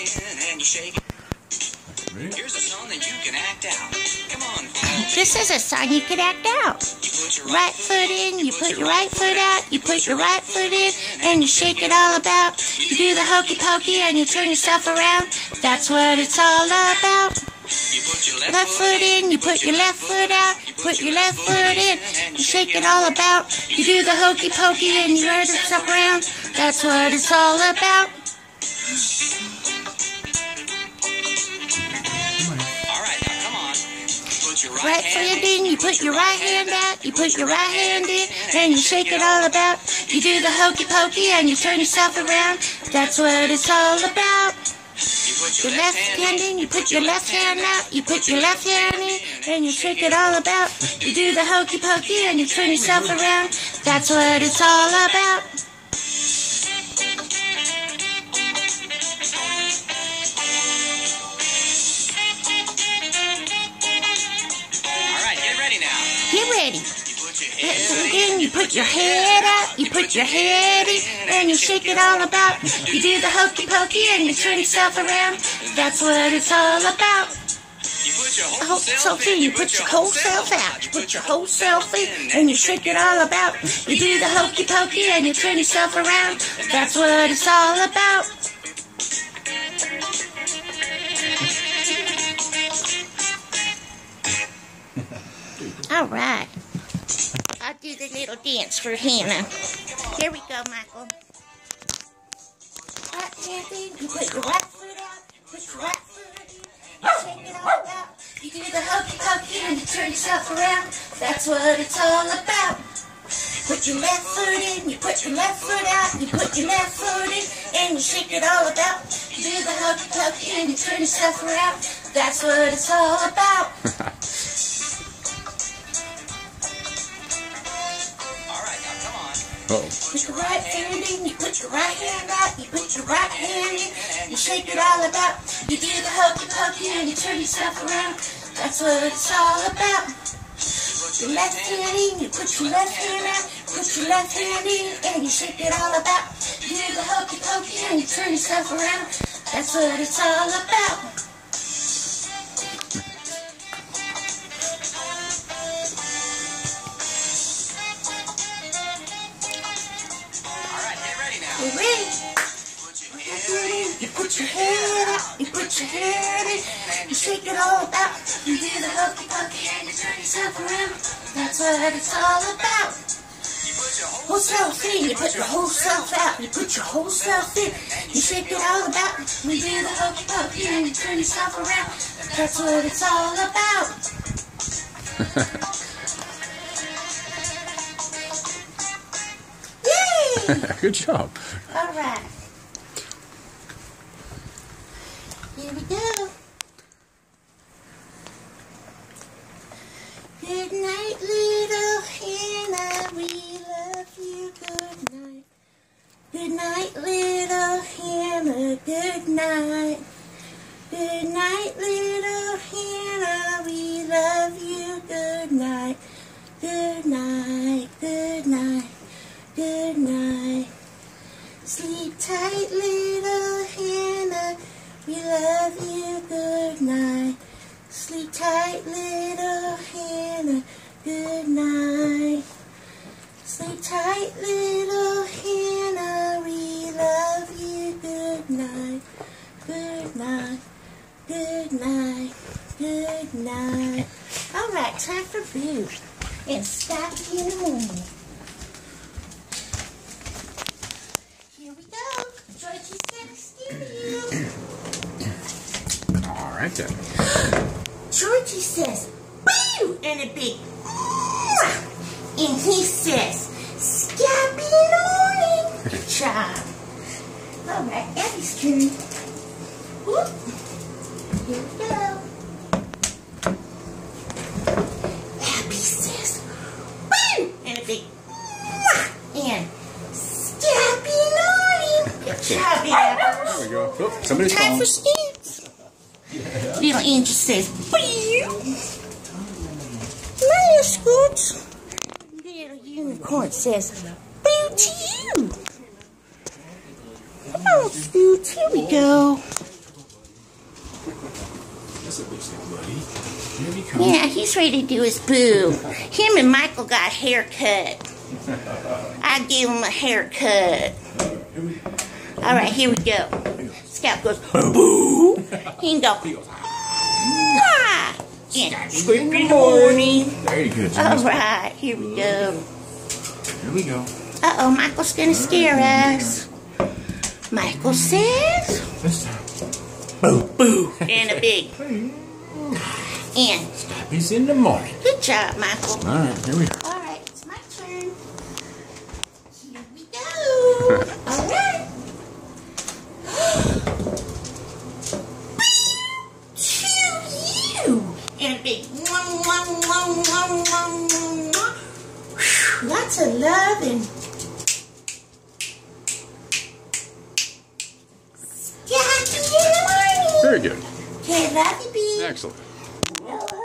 Here's a song that you can act out. Come on, this is a song you can act out. Right foot in, you put your right foot out, you put your right foot in, and you shake it all about. You do the hokey pokey and you turn yourself around. That's what it's all about. Left foot in, you put your left foot out, you put your left foot in, you shake it all about. You do the hokey pokey and you turn yourself around. That's what it's all about. Right foot in, you put your right hand out, you put your right hand in, and you shake it all about. You do the hokey pokey and you turn yourself around. That's what it's all about. Your left hand in, you put your left hand out, you put your left hand in, and you shake it all about. You do the hokey pokey and you turn yourself around. That's what it's all about. Get ready. Then you put your head out, you put your head in, and you shake it all about. You do the hokey pokey and you turn yourself around. That's what it's all about. So then you put your whole self out, you put your whole self in, and you shake it all about. You do the hokey pokey and you turn yourself around. That's what it's all about. All right. I'll do the little dance for Hannah. Here we go, Michael. Right hand in, you put your right foot out, put your right foot in, you shake it all out. You do the hokey pokey and you turn yourself around. That's what it's all about. Put your left foot in, you put your left foot out, you put your left foot in, and you shake it all about. You do the hokey pokey and you turn yourself around. That's what it's all about. Put your right hand in, you put your right hand out, you put your right hand in, you shake it all about. You do the hokey pokey and you turn yourself around. That's what it's all about. Your left hand in, you put your left hand out, put your left hand in, and you shake it all about. You do the hokey pokey and you turn yourself around. That's what it's all about. You ready? You put your head out, you put your head in, you shake it all about. You do the hokey pokey and you turn yourself around. That's what it's all about. Whole self in, you put your whole self out, you put your whole self in, you shake it all about. You do the hokey pokey and you turn yourself around. That's what it's all about. Good job. All right. Here we go. Good night, little Hannah. We love you. Good night. Good night, little Hannah. Good night. Good night, little Hannah. We love you. Good night. Good night. Good night. Good night. Sleep tight, little Hannah. We love you. Good night. Sleep tight, little Hannah. Good night. Sleep tight, little Hannah. We love you. Good night. Good night. Good night. Good night. All right, time for Boo and Scotty in the morning. Here we go. Georgie's gonna steal you. All right then. Georgie says, boo, and a big mwah. And he says, Scabby morning. Good job. All right, Abby's turn. Whoop. Here we go. Abby says, boo, and a big mwah. And Scabby morning. Good job, Abby. There we go. Oh, somebody's Time calling. for Stance. Little Angel says, boo. Mascot. Little Unicorn says, boo to you. Oh, Scoot, here we go. Yeah, he's ready to do his boo. Him and Michael got a haircut. I gave him a haircut. All right, here we go. Scout goes, boo. He can go, ah. Yeah. Good morning. Very good. All right, here we go. Here we go. Uh-oh, Michael's gonna scare us. Michael says, This time. boo, boo, and a big. And It's in the morning. good job, Michael. All right, here we go. All right, it's my turn. Here we go. All right. To you. And a big lots of love and yeah, Very good. okay, love you, B. Excellent.